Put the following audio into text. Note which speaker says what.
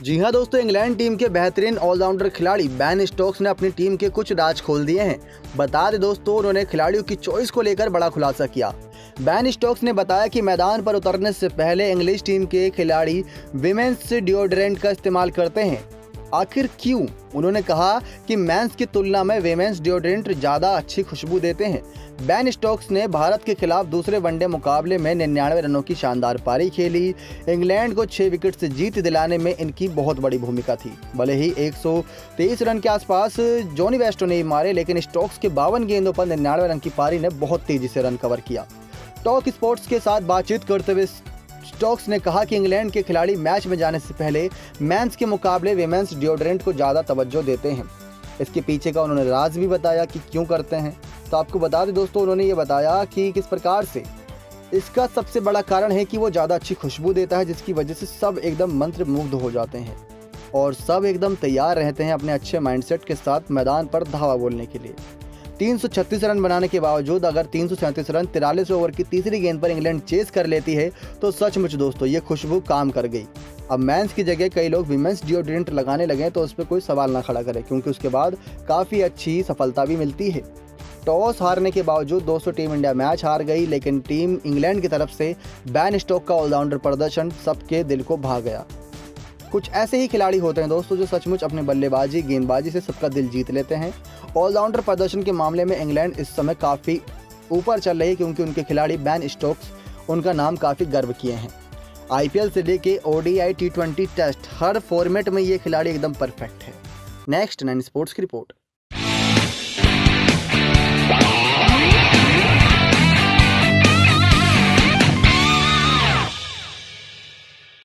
Speaker 1: जी हाँ दोस्तों, England team के बेहतरीन ऑलराउंडर खिलाड़ी बेन स्टोक्स ने अपनी टीम के कुछ राज खोल दिए हैं। बता दें दोस्तों, उन्होंने खिलाड़ियों की चॉइस को लेकर बड़ा खुलासा किया। बेन स्टोक्स ने बताया कि मैदान पर उतरने से पहले इंग्लिश टीम के खिलाड़ी विमेंस डिओड्रेंट का इस्तेमाल करते हैं। आखिर क्यों? उन्होंने कहा कि मेंस की तुलना में विमेंस डिओड्रेंट ज़्यादा अच्छी खुशबू देते हैं। बेन स्टोक्स ने भारत के खिलाफ दूसरे वनडे मुकाबले में 99 रनों की शानदार पारी खेली। इंग्लैंड को 6 विकेट से जीत दिलाने में इनकी बहुत बड़ी भूमिका थी। भले ही 123 रन के आसपास जॉनी बेस्टो ने मारे, लेकिन स्टोक्स के 52 गेंदों पर 99 रन की पारी ने बहुत तेजी से रन कवर किया। टॉक स्पोर्ट्स के साथ बातचीत करते हुए स्टोक्स ने कहा कि इंग्लैंड के खिलाड़ी मैच में जाने से पहले मेंस के मुकाबले विमेंस डिओड्रेंट को ज़्यादा तवज्जो देते हैं। इसके पीछे का उन्होंने राज भी बताया कि क्यों करते हैं। तो आपको बता दें दोस्तों, उन्होंने ये बताया कि किस प्रकार से इसका सबसे बड़ा कारण है कि वो ज़्यादा अच्छी खुशबू देता है, जिसकी वजह से सब एकदम मंत्रमुग्ध हो जाते हैं और सब एकदम तैयार रहते हैं अपने अच्छे माइंडसेट के साथ मैदान पर धावा बोलने के लिए। 336 रन बनाने के बावजूद अगर 337 रन 43 ओवर की तीसरी गेंद पर इंग्लैंड चेस कर लेती है तो सचमुच दोस्तों ये खुशबू काम कर गई। अब मेंस की जगह कई लोग विमेंस डिओड्रेंट लगाने लगे तो उस पर कोई सवाल ना खड़ा करे, क्योंकि उसके बाद काफ़ी अच्छी सफलता भी मिलती है। टॉस हारने के बावजूद दोस्तों टीम इंडिया मैच हार गई, लेकिन टीम इंग्लैंड की तरफ से बेन स्टोक्स का ऑलराउंडर प्रदर्शन सबके दिल को भा गया। कुछ ऐसे ही खिलाड़ी होते हैं दोस्तों जो सचमुच अपने बल्लेबाजी गेंदबाजी से सबका दिल जीत लेते हैं। ऑलराउंडर प्रदर्शन के मामले में इंग्लैंड इस समय काफ़ी ऊपर चल रही है, क्योंकि उनके खिलाड़ी बेन स्टोक्स उनका नाम काफ़ी गर्व किए हैं। IPL से लेके ODI T20 टेस्ट हर फॉर्मेट में ये खिलाड़ी एकदम परफेक्ट है। नेक्स्ट 9 स्पोर्ट्स की रिपोर्ट।